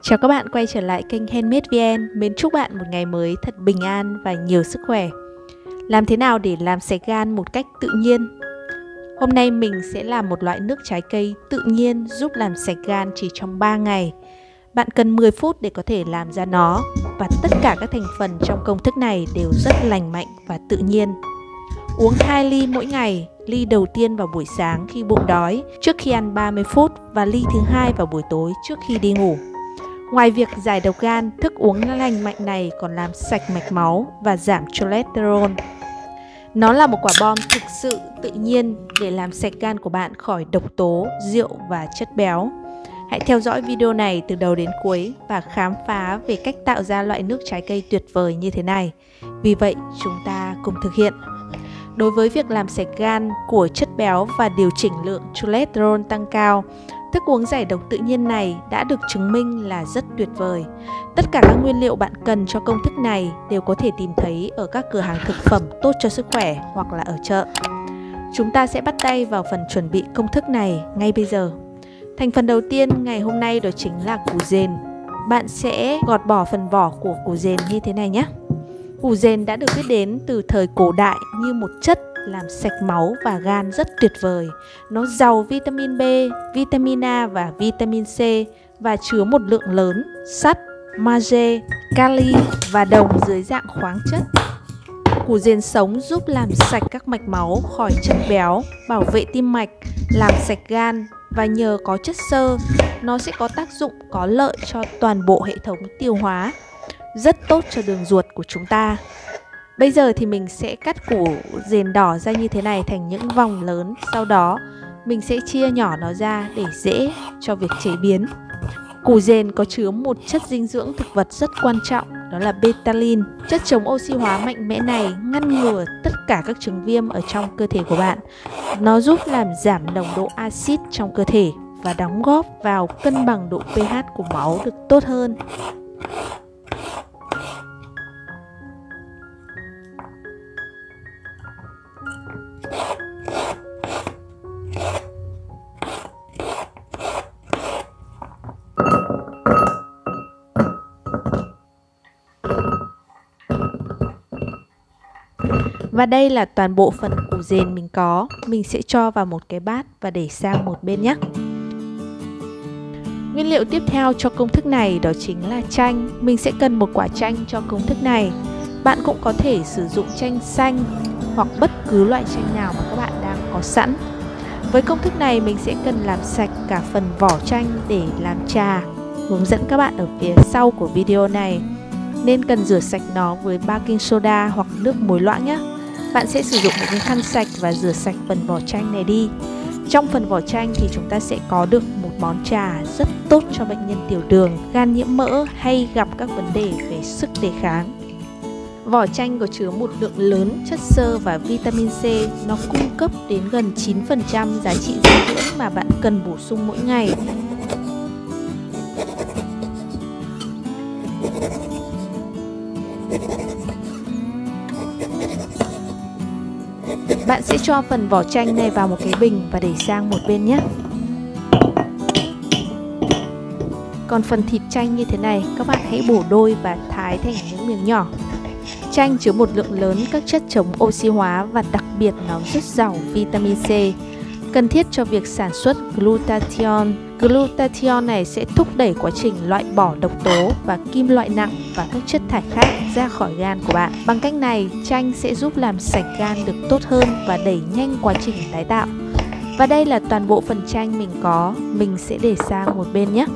Chào các bạn quay trở lại kênh Handmade VN. Mến chúc bạn một ngày mới thật bình an và nhiều sức khỏe. Làm thế nào để làm sạch gan một cách tự nhiên? Hôm nay mình sẽ làm một loại nước trái cây tự nhiên giúp làm sạch gan chỉ trong 3 ngày. Bạn cần 10 phút để có thể làm ra nó, và tất cả các thành phần trong công thức này đều rất lành mạnh và tự nhiên. Uống 2 ly mỗi ngày, ly đầu tiên vào buổi sáng khi bụng đói, trước khi ăn 30 phút và ly thứ hai vào buổi tối trước khi đi ngủ. Ngoài việc giải độc gan, thức uống lành mạnh này còn làm sạch mạch máu và giảm cholesterol. Nó là một quả bom thực sự tự nhiên để làm sạch gan của bạn khỏi độc tố, rượu và chất béo. Hãy theo dõi video này từ đầu đến cuối và khám phá về cách tạo ra loại nước trái cây tuyệt vời như thế này. Vì vậy, chúng ta cùng thực hiện. Đối với việc làm sạch gan của chất béo và điều chỉnh lượng cholesterol tăng cao, thức uống giải độc tự nhiên này đã được chứng minh là rất tuyệt vời. Tất cả các nguyên liệu bạn cần cho công thức này đều có thể tìm thấy ở các cửa hàng thực phẩm tốt cho sức khỏe hoặc là ở chợ. Chúng ta sẽ bắt tay vào phần chuẩn bị công thức này ngay bây giờ. Thành phần đầu tiên ngày hôm nay đó chính là củ dền. Bạn sẽ gọt bỏ phần vỏ của củ dền như thế này nhé. Củ dền đã được biết đến từ thời cổ đại như một chất làm sạch máu và gan rất tuyệt vời. Nó giàu vitamin B, vitamin A và vitamin C và chứa một lượng lớn sắt, magie, kali và đồng dưới dạng khoáng chất. Củ dền sống giúp làm sạch các mạch máu khỏi chất béo, bảo vệ tim mạch, làm sạch gan và nhờ có chất xơ, nó sẽ có tác dụng có lợi cho toàn bộ hệ thống tiêu hóa, rất tốt cho đường ruột của chúng ta. Bây giờ thì mình sẽ cắt củ dền đỏ ra như thế này thành những vòng lớn. Sau đó mình sẽ chia nhỏ nó ra để dễ cho việc chế biến. Củ dền có chứa một chất dinh dưỡng thực vật rất quan trọng, đó là betaline. Chất chống oxy hóa mạnh mẽ này ngăn ngừa tất cả các chứng viêm ở trong cơ thể của bạn. Nó giúp làm giảm nồng độ axit trong cơ thể và đóng góp vào cân bằng độ pH của máu được tốt hơn. Và đây là toàn bộ phần củ dền mình có. Mình sẽ cho vào một cái bát và để sang một bên nhé. Nguyên liệu tiếp theo cho công thức này đó chính là chanh. Mình sẽ cần một quả chanh cho công thức này. Bạn cũng có thể sử dụng chanh xanh hoặc bất cứ loại chanh nào mà các bạn đang có sẵn. Với công thức này mình sẽ cần làm sạch cả phần vỏ chanh để làm trà. Hướng dẫn các bạn ở phía sau của video này. Nên cần rửa sạch nó với baking soda hoặc nước muối loãng nhé. Bạn sẽ sử dụng một cái khăn sạch và rửa sạch phần vỏ chanh này đi. Trong phần vỏ chanh thì chúng ta sẽ có được một món trà rất tốt cho bệnh nhân tiểu đường, gan nhiễm mỡ hay gặp các vấn đề về sức đề kháng. Vỏ chanh có chứa một lượng lớn chất xơ và vitamin C. Nó cung cấp đến gần 9% giá trị dinh dưỡng mà bạn cần bổ sung mỗi ngày. Bạn sẽ cho phần vỏ chanh này vào một cái bình và để sang một bên nhé. Còn phần thịt chanh như thế này, các bạn hãy bổ đôi và thái thành những miếng nhỏ. Chanh chứa một lượng lớn các chất chống oxy hóa và đặc biệt nó rất giàu vitamin C, cần thiết cho việc sản xuất glutathione. Glutathione này sẽ thúc đẩy quá trình loại bỏ độc tố và kim loại nặng và các chất thải khác ra khỏi gan của bạn. Bằng cách này, chanh sẽ giúp làm sạch gan được tốt hơn và đẩy nhanh quá trình tái tạo. Và đây là toàn bộ phần chanh mình có, mình sẽ để sang một bên nhé.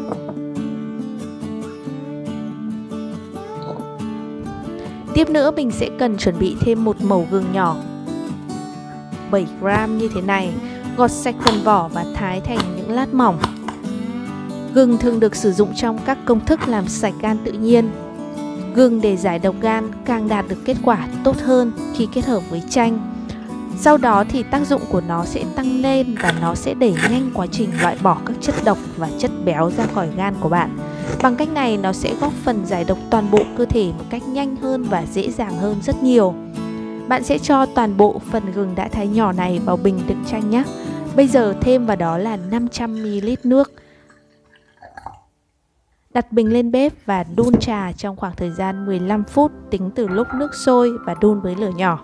Tiếp nữa mình sẽ cần chuẩn bị thêm một mẩu gừng nhỏ 7 gram như thế này. Gọt sạch phần vỏ và thái thành những lát mỏng. Gừng thường được sử dụng trong các công thức làm sạch gan tự nhiên. Gừng để giải độc gan càng đạt được kết quả tốt hơn khi kết hợp với chanh. Sau đó thì tác dụng của nó sẽ tăng lên và nó sẽ đẩy nhanh quá trình loại bỏ các chất độc và chất béo ra khỏi gan của bạn. Bằng cách này nó sẽ góp phần giải độc toàn bộ cơ thể một cách nhanh hơn và dễ dàng hơn rất nhiều. Bạn sẽ cho toàn bộ phần gừng đã thái nhỏ này vào bình đựng chanh nhé. Bây giờ thêm vào đó là 500ml nước. Đặt bình lên bếp và đun trà trong khoảng thời gian 15 phút tính từ lúc nước sôi và đun với lửa nhỏ.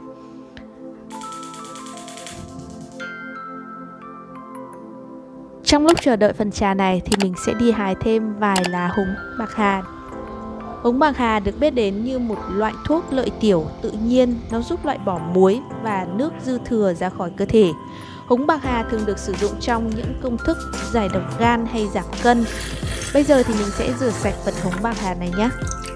Trong lúc chờ đợi phần trà này thì mình sẽ đi hái thêm vài lá húng bạc hà. Húng bạc hà được biết đến như một loại thuốc lợi tiểu tự nhiên, nó giúp loại bỏ muối và nước dư thừa ra khỏi cơ thể. Húng bạc hà thường được sử dụng trong những công thức giải độc gan hay giảm cân. Bây giờ thì mình sẽ rửa sạch phần húng bạc hà này nhé.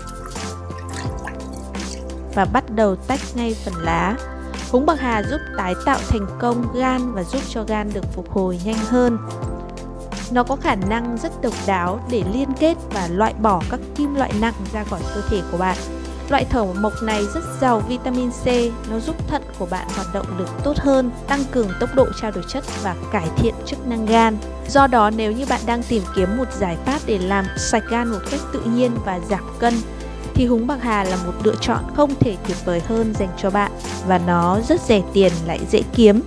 Và bắt đầu tách ngay phần lá. Húng bạc hà giúp tái tạo thành công gan và giúp cho gan được phục hồi nhanh hơn. Nó có khả năng rất độc đáo để liên kết và loại bỏ các kim loại nặng ra khỏi cơ thể của bạn. Loại thảo mộc này rất giàu vitamin C, nó giúp thận của bạn hoạt động được tốt hơn, tăng cường tốc độ trao đổi chất và cải thiện chức năng gan. Do đó, nếu như bạn đang tìm kiếm một giải pháp để làm sạch gan một cách tự nhiên và giảm cân, thì húng bạc hà là một lựa chọn không thể tuyệt vời hơn dành cho bạn, và nó rất rẻ tiền lại dễ kiếm.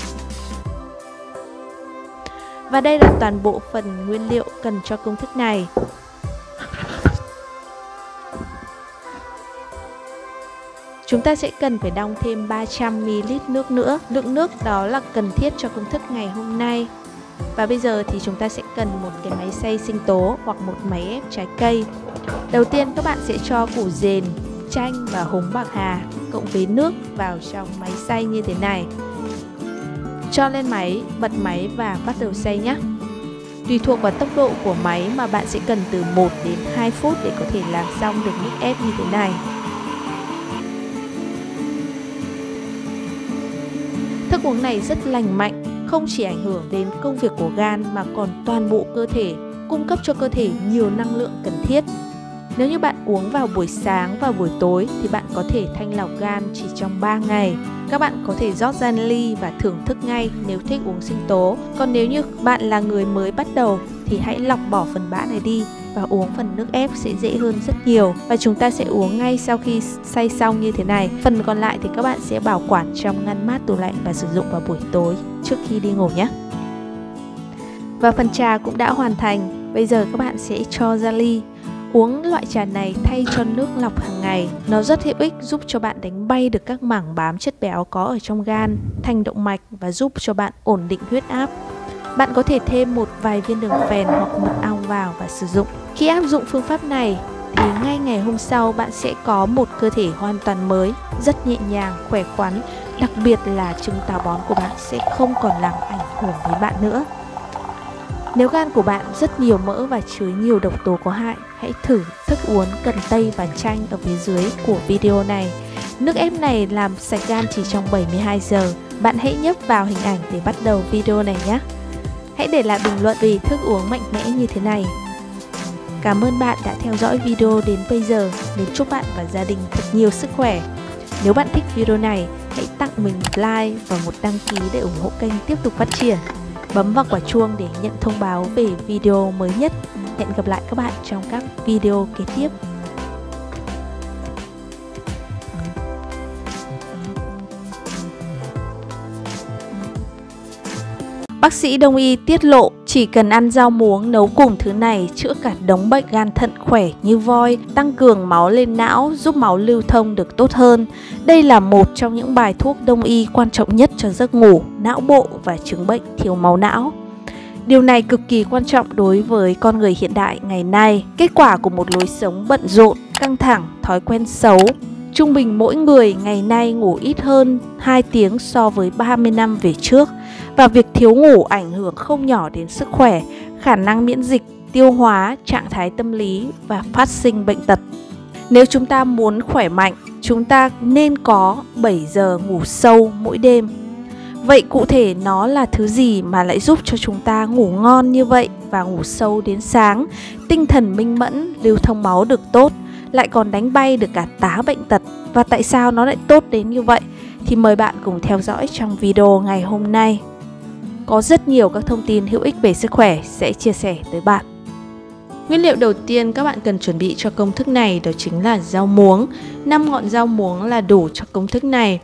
Và đây là toàn bộ phần nguyên liệu cần cho công thức này. Chúng ta sẽ cần phải đong thêm 300ml nước nữa. Lượng nước đó là cần thiết cho công thức ngày hôm nay. Và bây giờ thì chúng ta sẽ cần một cái máy xay sinh tố hoặc một máy ép trái cây. Đầu tiên các bạn sẽ cho củ dền, chanh và húng bạc hà cộng với nước vào trong máy xay như thế này. Cho lên máy, bật máy và bắt đầu xay nhé. Tùy thuộc vào tốc độ của máy mà bạn sẽ cần từ 1 đến 2 phút để có thể làm xong được nước ép như thế này. Thức uống này rất lành mạnh, không chỉ ảnh hưởng đến công việc của gan mà còn toàn bộ cơ thể, cung cấp cho cơ thể nhiều năng lượng cần thiết. Nếu như bạn uống vào buổi sáng và buổi tối thì bạn có thể thanh lọc gan chỉ trong 3 ngày. Các bạn có thể rót ra ly và thưởng thức ngay nếu thích uống sinh tố. Còn nếu như bạn là người mới bắt đầu thì hãy lọc bỏ phần bã này đi và uống phần nước ép sẽ dễ hơn rất nhiều. Và chúng ta sẽ uống ngay sau khi xay xong như thế này. Phần còn lại thì các bạn sẽ bảo quản trong ngăn mát tủ lạnh và sử dụng vào buổi tối trước khi đi ngủ nhé. Và phần trà cũng đã hoàn thành. Bây giờ các bạn sẽ cho ra ly. Uống loại trà này thay cho nước lọc hàng ngày. Nó rất hữu ích, giúp cho bạn đánh bay được các mảng bám chất béo có ở trong gan, thành động mạch và giúp cho bạn ổn định huyết áp. Bạn có thể thêm một vài viên đường phèn hoặc mật ong vào và sử dụng. Khi áp dụng phương pháp này thì ngay ngày hôm sau bạn sẽ có một cơ thể hoàn toàn mới, rất nhẹ nhàng, khỏe khoắn. Đặc biệt là chứng táo bón của bạn sẽ không còn làm ảnh hưởng đến bạn nữa. Nếu gan của bạn rất nhiều mỡ và chứa nhiều độc tố có hại, hãy thử thức uống cần tây và chanh ở phía dưới của video này. Nước ép này làm sạch gan chỉ trong 72 giờ. Bạn hãy nhấp vào hình ảnh để bắt đầu video này nhé. Hãy để lại bình luận về thức uống mạnh mẽ như thế này. Cảm ơn bạn đã theo dõi video đến bây giờ. Nên chúc bạn và gia đình thật nhiều sức khỏe. Nếu bạn thích video này, hãy tặng mình một like và một đăng ký để ủng hộ kênh tiếp tục phát triển. Bấm vào quả chuông để nhận thông báo về video mới nhất. Hẹn gặp lại các bạn trong các video kế tiếp. Bác sĩ Đông y tiết lộ chỉ cần ăn rau muống nấu cùng thứ này chữa cả đống bệnh gan thận khỏe như voi, tăng cường máu lên não, giúp máu lưu thông được tốt hơn. Đây là một trong những bài thuốc Đông y quan trọng nhất cho giấc ngủ, não bộ và chứng bệnh thiếu máu não. Điều này cực kỳ quan trọng đối với con người hiện đại ngày nay, kết quả của một lối sống bận rộn, căng thẳng, thói quen xấu. Trung bình mỗi người ngày nay ngủ ít hơn 2 tiếng so với 30 năm về trước. Và việc thiếu ngủ ảnh hưởng không nhỏ đến sức khỏe, khả năng miễn dịch, tiêu hóa, trạng thái tâm lý và phát sinh bệnh tật. Nếu chúng ta muốn khỏe mạnh, chúng ta nên có 7 giờ ngủ sâu mỗi đêm. Vậy cụ thể nó là thứ gì mà lại giúp cho chúng ta ngủ ngon như vậy và ngủ sâu đến sáng, tinh thần minh mẫn, lưu thông máu được tốt, lại còn đánh bay được cả tá bệnh tật? Và tại sao nó lại tốt đến như vậy? Thì mời bạn cùng theo dõi trong video ngày hôm nay. Có rất nhiều các thông tin hữu ích về sức khỏe sẽ chia sẻ tới bạn. Nguyên liệu đầu tiên các bạn cần chuẩn bị cho công thức này đó chính là rau muống. 5 ngọn rau muống là đủ cho công thức này.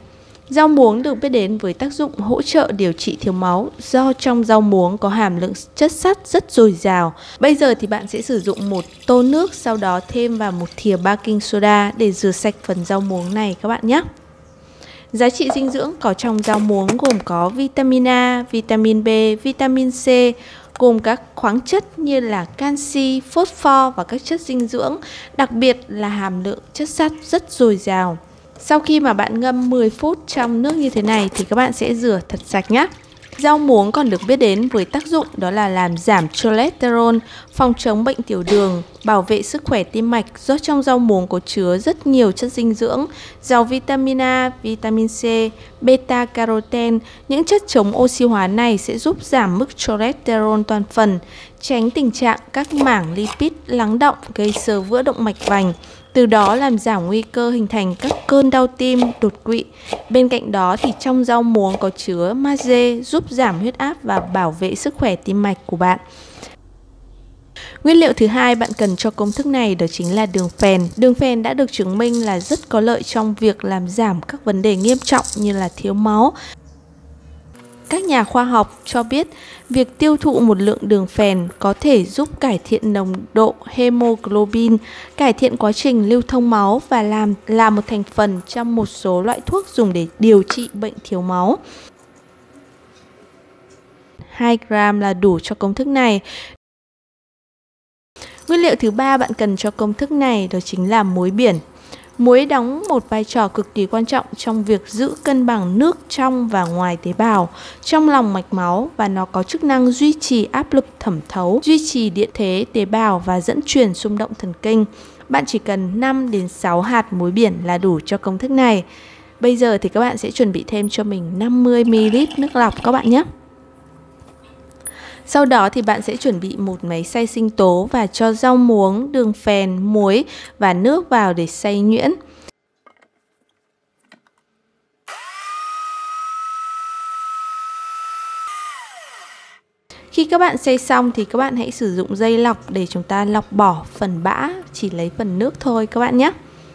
Rau muống được biết đến với tác dụng hỗ trợ điều trị thiếu máu do trong rau muống có hàm lượng chất sắt rất dồi dào. Bây giờ thì bạn sẽ sử dụng một tô nước, sau đó thêm vào một thìa baking soda để rửa sạch phần rau muống này các bạn nhé. Giá trị dinh dưỡng có trong rau muống gồm có vitamin A, vitamin B, vitamin C, gồm các khoáng chất như là canxi, phosphor và các chất dinh dưỡng, đặc biệt là hàm lượng chất sắt rất dồi dào. Sau khi mà bạn ngâm 10 phút trong nước như thế này thì các bạn sẽ rửa thật sạch nhé. Rau muống còn được biết đến với tác dụng đó là làm giảm cholesterol, phòng chống bệnh tiểu đường, bảo vệ sức khỏe tim mạch do trong rau muống có chứa rất nhiều chất dinh dưỡng, giàu vitamin A, vitamin C, beta carotene. Những chất chống oxy hóa này sẽ giúp giảm mức cholesterol toàn phần, tránh tình trạng các mảng lipid lắng đọng gây xơ vữa động mạch vành, từ đó làm giảm nguy cơ hình thành các cơn đau tim, đột quỵ. Bên cạnh đó thì trong rau muống có chứa magie giúp giảm huyết áp và bảo vệ sức khỏe tim mạch của bạn. Nguyên liệu thứ hai bạn cần cho công thức này đó chính là đường phèn. Đường phèn đã được chứng minh là rất có lợi trong việc làm giảm các vấn đề nghiêm trọng như là thiếu máu. Các nhà khoa học cho biết việc tiêu thụ một lượng đường phèn có thể giúp cải thiện nồng độ hemoglobin, cải thiện quá trình lưu thông máu và là một thành phần trong một số loại thuốc dùng để điều trị bệnh thiếu máu. 2 gram là đủ cho công thức này. Nguyên liệu thứ ba bạn cần cho công thức này đó chính là muối biển. Muối đóng một vai trò cực kỳ quan trọng trong việc giữ cân bằng nước trong và ngoài tế bào, trong lòng mạch máu, và nó có chức năng duy trì áp lực thẩm thấu, duy trì điện thế tế bào và dẫn truyền xung động thần kinh. Bạn chỉ cần 5 đến 6 hạt muối biển là đủ cho công thức này. Bây giờ thì các bạn sẽ chuẩn bị thêm cho mình 50 ml nước lọc các bạn nhé. Sau đó thì bạn sẽ chuẩn bị một máy xay sinh tố và cho rau muống, đường phèn, muối và nước vào để xay nhuyễn. Khi các bạn xay xong thì các bạn hãy sử dụng dây lọc để chúng ta lọc bỏ phần bã, chỉ lấy phần nước thôi các bạn nhé.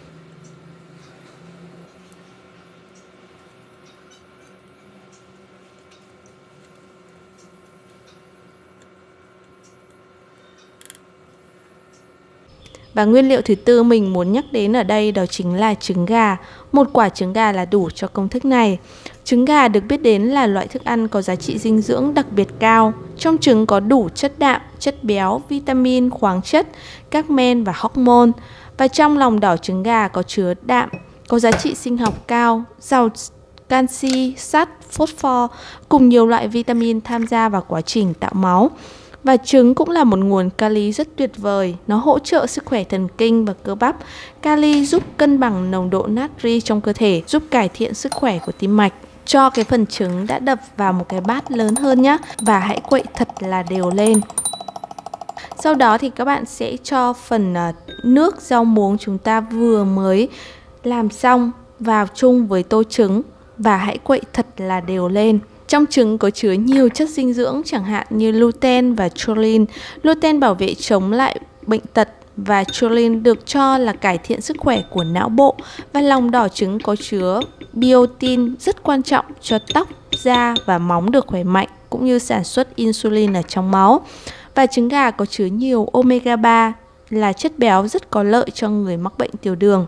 Và nguyên liệu thứ tư mình muốn nhắc đến ở đây đó chính là trứng gà. Một quả trứng gà là đủ cho công thức này. Trứng gà được biết đến là loại thức ăn có giá trị dinh dưỡng đặc biệt cao. Trong trứng có đủ chất đạm, chất béo, vitamin, khoáng chất, các men và hormone. Và trong lòng đỏ trứng gà có chứa đạm, có giá trị sinh học cao, giàu canxi, sắt, phosphor cùng nhiều loại vitamin tham gia vào quá trình tạo máu. Và trứng cũng là một nguồn kali rất tuyệt vời. Nó hỗ trợ sức khỏe thần kinh và cơ bắp. Kali giúp cân bằng nồng độ natri trong cơ thể, giúp cải thiện sức khỏe của tim mạch. Cho cái phần trứng đã đập vào một cái bát lớn hơn nhé. Và hãy quậy thật là đều lên. Sau đó thì các bạn sẽ cho phần nước rau muống chúng ta vừa mới làm xong vào chung với tô trứng. Và hãy quậy thật là đều lên. Trong trứng có chứa nhiều chất dinh dưỡng chẳng hạn như lutein và choline. Lutein bảo vệ chống lại bệnh tật và choline được cho là cải thiện sức khỏe của não bộ. Và lòng đỏ trứng có chứa biotin rất quan trọng cho tóc, da và móng được khỏe mạnh cũng như sản xuất insulin ở trong máu. Và trứng gà có chứa nhiều omega 3 là chất béo rất có lợi cho người mắc bệnh tiểu đường.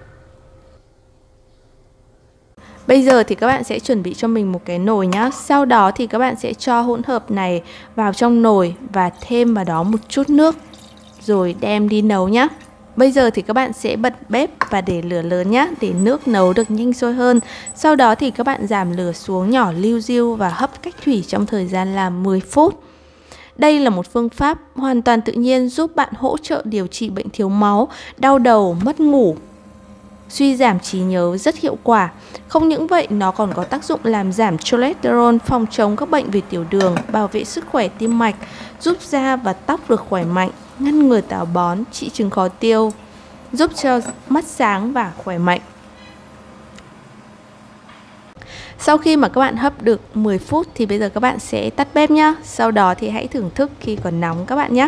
Bây giờ thì các bạn sẽ chuẩn bị cho mình một cái nồi nhá. Sau đó thì các bạn sẽ cho hỗn hợp này vào trong nồi và thêm vào đó một chút nước rồi đem đi nấu nhá. Bây giờ thì các bạn sẽ bật bếp và để lửa lớn nhá, để nước nấu được nhanh sôi hơn. Sau đó thì các bạn giảm lửa xuống nhỏ liu riu và hấp cách thủy trong thời gian là 10 phút. Đây là một phương pháp hoàn toàn tự nhiên giúp bạn hỗ trợ điều trị bệnh thiếu máu, đau đầu, mất ngủ, suy giảm trí nhớ rất hiệu quả. Không những vậy, nó còn có tác dụng làm giảm cholesterol, phòng chống các bệnh về tiểu đường, bảo vệ sức khỏe tim mạch, giúp da và tóc được khỏe mạnh, ngăn ngừa táo bón, trị chứng khó tiêu, giúp cho mắt sáng và khỏe mạnh. Sau khi mà các bạn hấp được 10 phút thì bây giờ các bạn sẽ tắt bếp nhá. Sau đó thì hãy thưởng thức khi còn nóng các bạn nhé.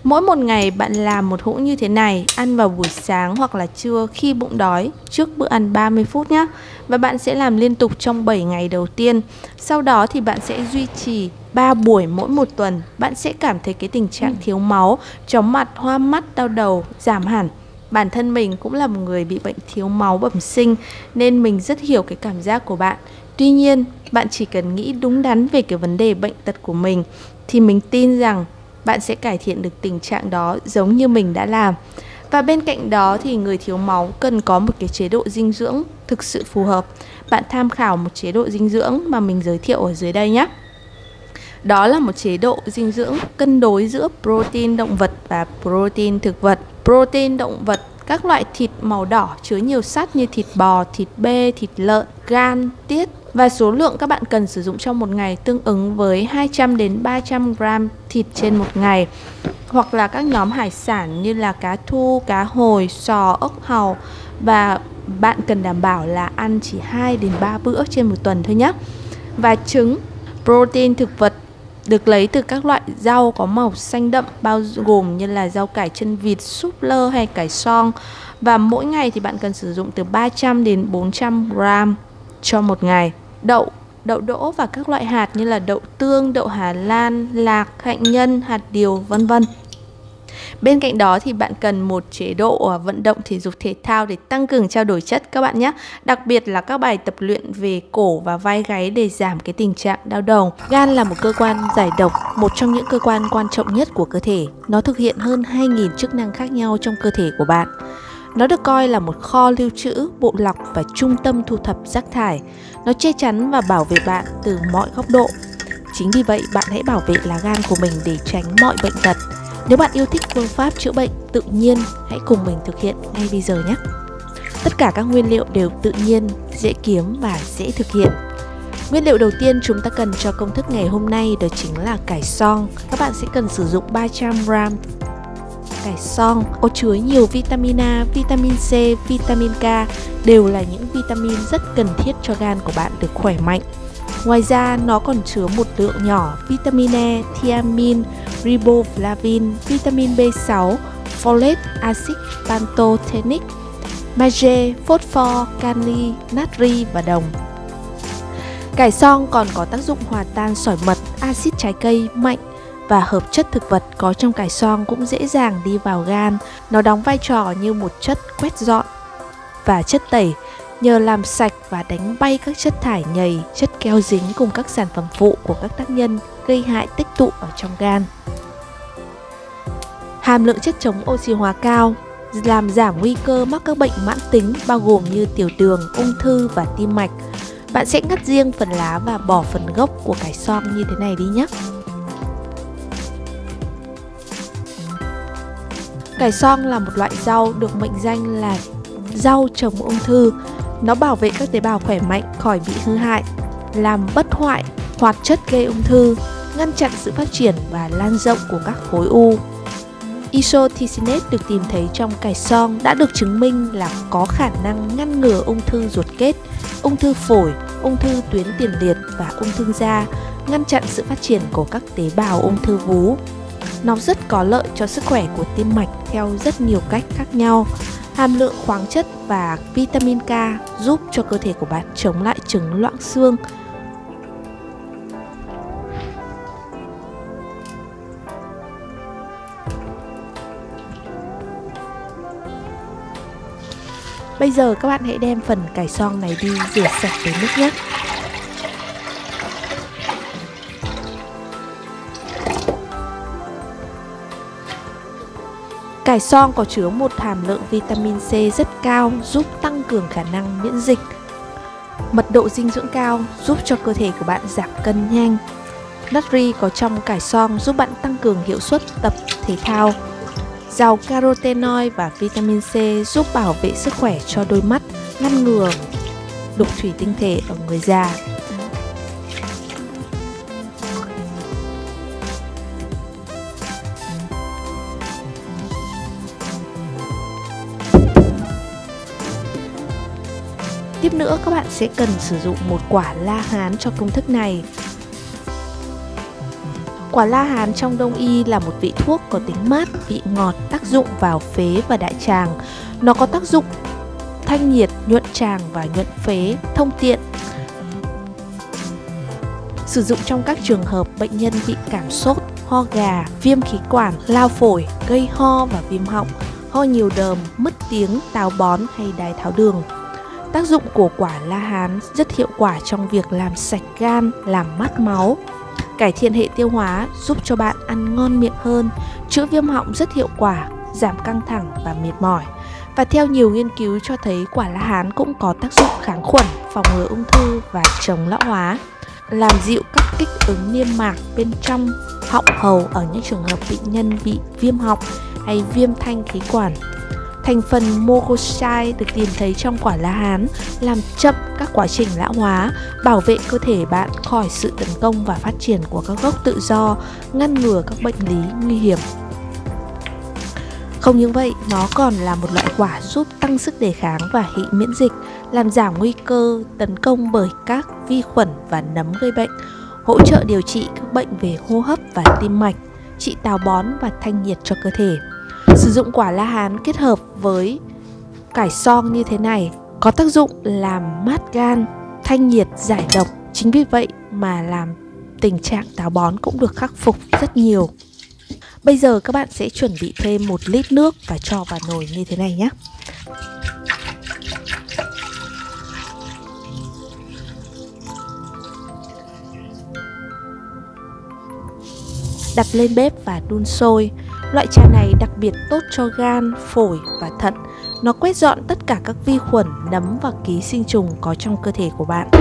Mỗi một ngày bạn làm một hũ như thế này, ăn vào buổi sáng hoặc là trưa khi bụng đói, trước bữa ăn 30 phút nhé. Và bạn sẽ làm liên tục trong 7 ngày đầu tiên. Sau đó thì bạn sẽ duy trì 3 buổi mỗi một tuần. Bạn sẽ cảm thấy cái tình trạng thiếu máu, chóng mặt, hoa mắt, đau đầu giảm hẳn. Bản thân mình cũng là một người bị bệnh thiếu máu bẩm sinh nên mình rất hiểu cái cảm giác của bạn. Tuy nhiên, bạn chỉ cần nghĩ đúng đắn về cái vấn đề bệnh tật của mình thì mình tin rằng bạn sẽ cải thiện được tình trạng đó giống như mình đã làm. Và bên cạnh đó thì người thiếu máu cần có một cái chế độ dinh dưỡng thực sự phù hợp. Bạn tham khảo một chế độ dinh dưỡng mà mình giới thiệu ở dưới đây nhé. Đó là một chế độ dinh dưỡng cân đối giữa protein động vật và protein thực vật. Protein động vật, các loại thịt màu đỏ chứa nhiều sắt như thịt bò, thịt bê, thịt lợn, gan, tiết. Và số lượng các bạn cần sử dụng trong một ngày tương ứng với 200 đến 300 gram thịt trên một ngày. Hoặc là các nhóm hải sản như là cá thu, cá hồi, sò, ốc hàu. Và bạn cần đảm bảo là ăn chỉ 2 đến 3 bữa trên một tuần thôi nhé. Và trứng, protein thực vật được lấy từ các loại rau có màu xanh đậm bao gồm như là rau cải chân vịt, súp lơ hay cải xoong. Và mỗi ngày thì bạn cần sử dụng từ 300 đến 400 gram cho một ngày. Đậu đỗ và các loại hạt như là đậu tương, đậu Hà Lan, lạc, hạnh nhân, hạt điều, vân vân. Bên cạnh đó thì bạn cần một chế độ vận động thể dục thể thao để tăng cường trao đổi chất các bạn nhé. Đặc biệt là các bài tập luyện về cổ và vai gáy để giảm cái tình trạng đau đầu. Gan là một cơ quan giải độc, một trong những cơ quan quan trọng nhất của cơ thể. Nó thực hiện hơn 2.000 chức năng khác nhau trong cơ thể của bạn. Nó được coi là một kho lưu trữ, bộ lọc và trung tâm thu thập rác thải. Nó che chắn và bảo vệ bạn từ mọi góc độ. Chính vì vậy, bạn hãy bảo vệ lá gan của mình để tránh mọi bệnh tật. Nếu bạn yêu thích phương pháp chữa bệnh tự nhiên, hãy cùng mình thực hiện ngay bây giờ nhé. Tất cả các nguyên liệu đều tự nhiên, dễ kiếm và dễ thực hiện. Nguyên liệu đầu tiên chúng ta cần cho công thức ngày hôm nay đó chính là cải xoong. Các bạn sẽ cần sử dụng 300 gram. Cải xoong có chứa nhiều vitamin A, vitamin C, vitamin K đều là những vitamin rất cần thiết cho gan của bạn được khỏe mạnh. Ngoài ra, nó còn chứa một lượng nhỏ vitamin E, thiamin, riboflavin, vitamin B6, folate, axit pantothenic, magie, phosphor, kali, natri và đồng. Cải xoong còn có tác dụng hòa tan sỏi mật, axit trái cây mạnh và hợp chất thực vật có trong cải xoong cũng dễ dàng đi vào gan. Nó đóng vai trò như một chất quét dọn và chất tẩy, nhờ làm sạch và đánh bay các chất thải nhầy, chất keo dính cùng các sản phẩm phụ của các tác nhân gây hại tích tụ ở trong gan. Hàm lượng chất chống oxy hóa cao làm giảm nguy cơ mắc các bệnh mãn tính bao gồm như tiểu đường, ung thư và tim mạch. Bạn sẽ ngắt riêng phần lá và bỏ phần gốc của cải xoong như thế này đi nhé. Cải xoong là một loại rau được mệnh danh là rau chống ung thư. Nó bảo vệ các tế bào khỏe mạnh khỏi bị hư hại, làm bất hoại hoạt chất gây ung thư, ngăn chặn sự phát triển và lan rộng của các khối u. Isothiocyanate được tìm thấy trong cải xoong đã được chứng minh là có khả năng ngăn ngừa ung thư ruột kết, ung thư phổi, ung thư tuyến tiền liệt và ung thư da, ngăn chặn sự phát triển của các tế bào ung thư vú. Nó rất có lợi cho sức khỏe của tim mạch theo rất nhiều cách khác nhau. Hàm lượng khoáng chất và vitamin K giúp cho cơ thể của bạn chống lại chứng loãng xương. Bây giờ các bạn hãy đem phần cải xoong này đi rửa sạch với nước nhé. Cải xoong có chứa một hàm lượng vitamin C rất cao giúp tăng cường khả năng miễn dịch. Mật độ dinh dưỡng cao giúp cho cơ thể của bạn giảm cân nhanh. Natri có trong cải xoong giúp bạn tăng cường hiệu suất tập thể thao. Giàu carotenoid và vitamin C giúp bảo vệ sức khỏe cho đôi mắt, ngăn ngừa đục thủy tinh thể ở người già. Tiếp nữa các bạn sẽ cần sử dụng một quả la hán cho công thức này. Quả la hán trong Đông y là một vị thuốc có tính mát, vị ngọt, tác dụng vào phế và đại tràng. Nó có tác dụng thanh nhiệt, nhuận tràng và nhuận phế, thông tiện. Sử dụng trong các trường hợp bệnh nhân bị cảm sốt, ho gà, viêm khí quản, lao phổi, gây ho và viêm họng, ho nhiều đờm, mất tiếng, táo bón hay đái tháo đường. Tác dụng của quả la hán rất hiệu quả trong việc làm sạch gan, làm mát máu, cải thiện hệ tiêu hóa, giúp cho bạn ăn ngon miệng hơn, chữa viêm họng rất hiệu quả, giảm căng thẳng và mệt mỏi. Và theo nhiều nghiên cứu cho thấy quả la hán cũng có tác dụng kháng khuẩn, phòng ngừa ung thư và chống lão hóa, làm dịu các kích ứng niêm mạc bên trong họng hầu ở những trường hợp bệnh nhân bị viêm họng hay viêm thanh khí quản. Thành phần mogoxai được tìm thấy trong quả la hán làm chậm các quá trình lão hóa, bảo vệ cơ thể bạn khỏi sự tấn công và phát triển của các gốc tự do, ngăn ngừa các bệnh lý nguy hiểm. Không những vậy, nó còn là một loại quả giúp tăng sức đề kháng và hệ miễn dịch, làm giảm nguy cơ tấn công bởi các vi khuẩn và nấm gây bệnh, hỗ trợ điều trị các bệnh về hô hấp và tim mạch, trị táo bón và thanh nhiệt cho cơ thể. Sử dụng quả la hán kết hợp với cải xoong như thế này có tác dụng làm mát gan, thanh nhiệt, giải độc. Chính vì vậy mà làm tình trạng táo bón cũng được khắc phục rất nhiều. Bây giờ các bạn sẽ chuẩn bị thêm 1 lít nước và cho vào nồi như thế này nhé. Đặt lên bếp và đun sôi. Loại trà này đặc biệt tốt cho gan, phổi và thận. Nó quét dọn tất cả các vi khuẩn, nấm và ký sinh trùng có trong cơ thể của bạn.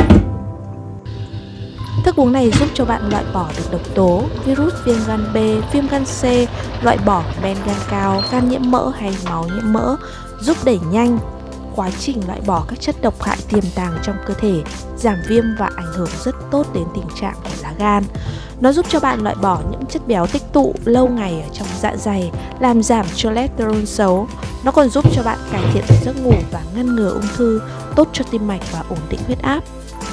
Thức uống này giúp cho bạn loại bỏ được độc tố, virus viêm gan B, viêm gan C, loại bỏ men gan cao, gan nhiễm mỡ hay máu nhiễm mỡ, giúp đẩy nhanh quá trình loại bỏ các chất độc hại tiềm tàng trong cơ thể, giảm viêm và ảnh hưởng rất tốt đến tình trạng của lá gan. Nó giúp cho bạn loại bỏ những chất béo tích tụ lâu ngày ở trong dạ dày, làm giảm cholesterol xấu. Nó còn giúp cho bạn cải thiện giấc ngủ và ngăn ngừa ung thư, tốt cho tim mạch và ổn định huyết áp.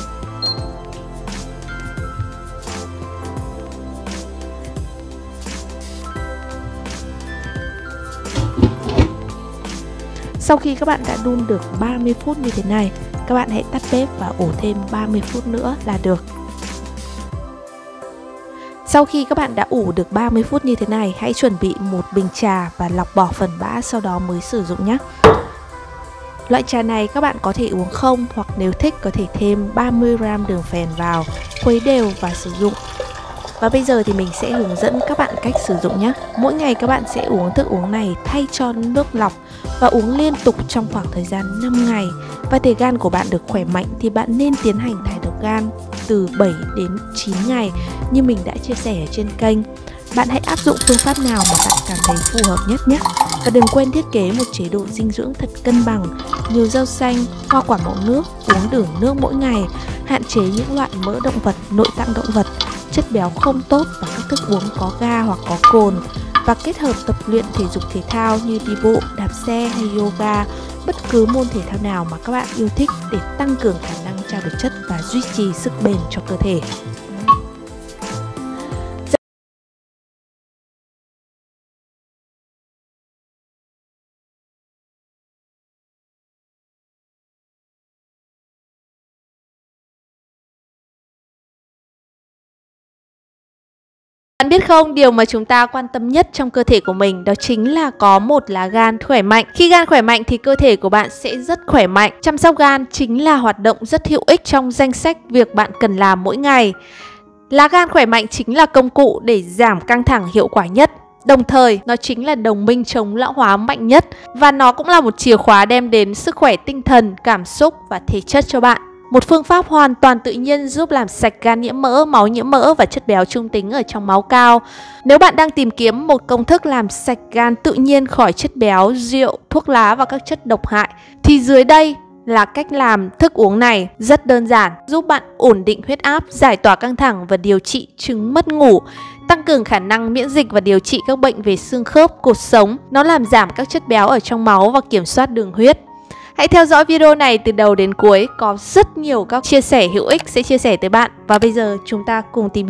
Sau khi các bạn đã đun được 30 phút như thế này, các bạn hãy tắt bếp và ủ thêm 30 phút nữa là được. Sau khi các bạn đã ủ được 30 phút như thế này, hãy chuẩn bị một bình trà và lọc bỏ phần bã, sau đó mới sử dụng nhé. Loại trà này các bạn có thể uống không, hoặc nếu thích có thể thêm 30g đường phèn vào, khuấy đều và sử dụng. Và bây giờ thì mình sẽ hướng dẫn các bạn cách sử dụng nhé. Mỗi ngày các bạn sẽ uống thức uống này thay cho nước lọc và uống liên tục trong khoảng thời gian 5 ngày. Và để gan của bạn được khỏe mạnh thì bạn nên tiến hành thải độc gan từ 7 đến 9 ngày như mình đã chia sẻ ở trên kênh. Bạn hãy áp dụng phương pháp nào mà bạn cảm thấy phù hợp nhất nhé. Và đừng quên thiết kế một chế độ dinh dưỡng thật cân bằng, nhiều rau xanh, hoa quả mọng nước, uống đủ nước mỗi ngày, hạn chế những loại mỡ động vật, nội tạng động vật, chất béo không tốt và các thức uống có ga hoặc có cồn, và kết hợp tập luyện thể dục thể thao như đi bộ, đạp xe hay yoga, bất cứ môn thể thao nào mà các bạn yêu thích để tăng cường khả năng trao đổi chất và duy trì sức bền cho cơ thể. Bạn biết không, điều mà chúng ta quan tâm nhất trong cơ thể của mình đó chính là có một lá gan khỏe mạnh. Khi gan khỏe mạnh thì cơ thể của bạn sẽ rất khỏe mạnh. Chăm sóc gan chính là hoạt động rất hữu ích trong danh sách việc bạn cần làm mỗi ngày. Lá gan khỏe mạnh chính là công cụ để giảm căng thẳng hiệu quả nhất. Đồng thời, nó chính là đồng minh chống lão hóa mạnh nhất. Và nó cũng là một chìa khóa đem đến sức khỏe tinh thần, cảm xúc và thể chất cho bạn. Một phương pháp hoàn toàn tự nhiên giúp làm sạch gan nhiễm mỡ, máu nhiễm mỡ và chất béo trung tính ở trong máu cao. Nếu bạn đang tìm kiếm một công thức làm sạch gan tự nhiên khỏi chất béo, rượu, thuốc lá và các chất độc hại, thì dưới đây là cách làm thức uống này rất đơn giản, giúp bạn ổn định huyết áp, giải tỏa căng thẳng và điều trị chứng mất ngủ, tăng cường khả năng miễn dịch và điều trị các bệnh về xương khớp, cột sống. Nó làm giảm các chất béo ở trong máu và kiểm soát đường huyết. Hãy theo dõi video này từ đầu đến cuối, có rất nhiều các chia sẻ hữu ích sẽ chia sẻ tới bạn. Và bây giờ chúng ta cùng tìm hiểu.